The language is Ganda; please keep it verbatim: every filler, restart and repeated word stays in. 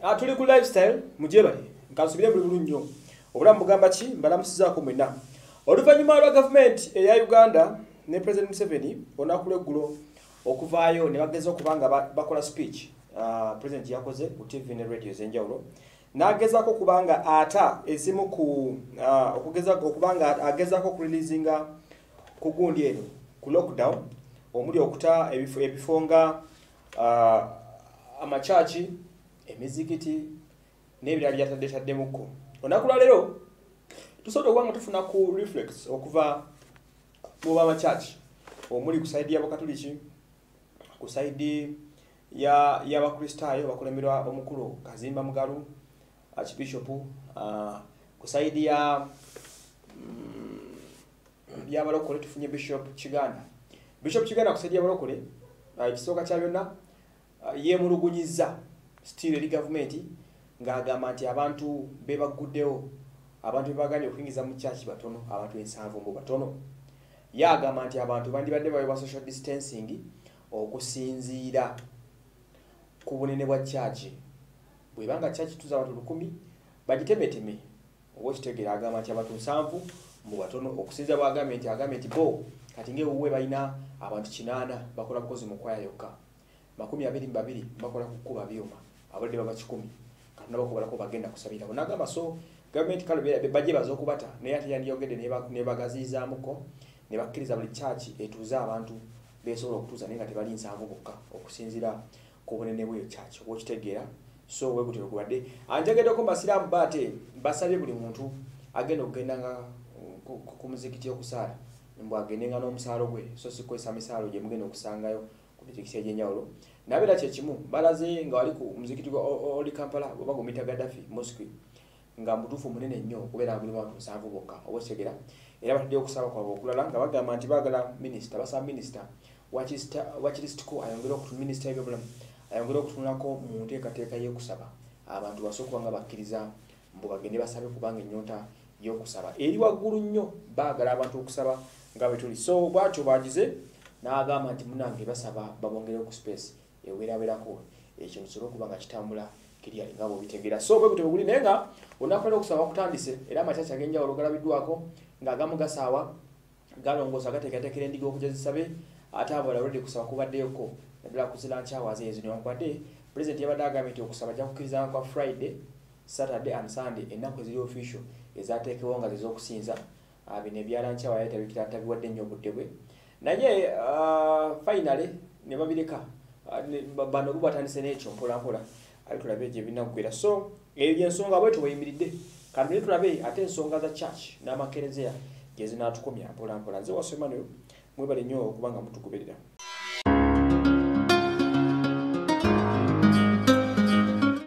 Ah, tuli ku lifestyle mujebale nkasubire buli bulunyo obulamu bugamba ki mbalamusizaako mwenna oluvannyuma lwa government eya Uganda ne President Museveni onakule gulo okuvaayo ne bageza okubanga bakola speech uh, President yakoze ku T V ne radio zenjawulo nagezaako kubanga ata ezimu ku uh, okugezaako okubanga agezaako ku releasinga ku gundi eno ku lockdown omuli okuta ebifo ebifonga uh, amachachi emizikiti n'ebirala byatadde taddemuko onakula lero tusobola okuba nga tufuna ku reflex okuva mu bamachachi omuli ku side y'Abakatoliki ku side ya y'Abakristaayo bakulemerwa omukulu Kazimba Mugalu Archbishop uh, ku side ya mm, y'abalokole tufunye Bishop Kiganda Bishop Kiganda ku side y'abalokole uh, ekisooka kya byonna uh, yemulugunyiza still eri government ng'agamba nti abantu bebaguddewo abantu bebaganye okuyingiza mu church batono abantu ensanvu mbu batono yagamba nti abantu bandibadde bawe social distancing okusinziira ku bunene bwa church bwebanga church tuza abantu lukumi bagitemeteme owo kitegera agamba nti abantu nsanvu mbu batono okusinziira bwa government agamba nti bo kati ng'ewuwe balina abantu kinaana bakola bukozi mu kwaya yokka makumi abiri mbabiri bakola kukuba byuma abadde baba kikumi kati nabo kubalako bagenda kusabira bonagamba so government kalubera baje bazokubata naye ate yandiyogedde ne bagazizaamuko ne bakkiriza buli church etuuza abantu besobola okutuuza naye nga tebali nsanvu bokka okusinziira ku bunene bw'eyo church okitegeera so wegutero kubadde anjageddeko basiraamu bate basabye buli muntu agenda okugenda nga ku muzikiti okusaala mbw agende nga n'omusaalo gwe so si kwesa misaalo gye mugenda okusangayo ku distrikiti egy'enjawulo nabeera kyekimu balaze nga wali ku muzikiti gwa oli Kampala oba gumita Gaddafi mosque nga mutuufu munene nnyo okubeera buli bantu nsanvu bokka oba okitegera era bataddeyo okusaba kwabwe okulala nga bagamba nti baagala minisita basaba minisita wakirisitiko ayongere okutu minisita y'ebyobulamu ayongere okutunulako mu nteekateeka y'okusaba abantu basookuba nga bakkiriza mbu bagende basabe kubanga ennyonta y'okusaba eri waggulu nnyo baagala abantu okusaba nga bwe tuli so bwatyo bagize n'agamba nti munange basaba babongere ku space eweerawerako ekyo kisobola okuba nga kitambula kirya nga bw'obitegeera so bwe gutyo bwe guli naye nga olunaku okusaba kutandise era amachachi ag'enjawulo galabiddwako ng'agamu gasaawa galongoosa gateekateekera endiga okujazisabe ate abalala already kusaba kubaddeyoko naddala kuzira nkyawaza ezo newankubadde pulezidenti yabadde agambye nti okusaba ajja kukkiriza kwa Friday Saturday and Sunday ennaku eziri official ezaateekewo nga zez'okusinza bino ebyala nkyawa yatabikira tabiwadde nnyo obudde bwe naye finally ne babireka bano bo batandise n'ekyo mpolampola ali tulabe gye binaggwera so eyo ensonga bwetu weyimiridde kandi tulabe ate ensonga za church n'amakereziya gye zinaatukomya mpolampola nze wasomanoyo mwebale nnyo okubanga mutugoberera.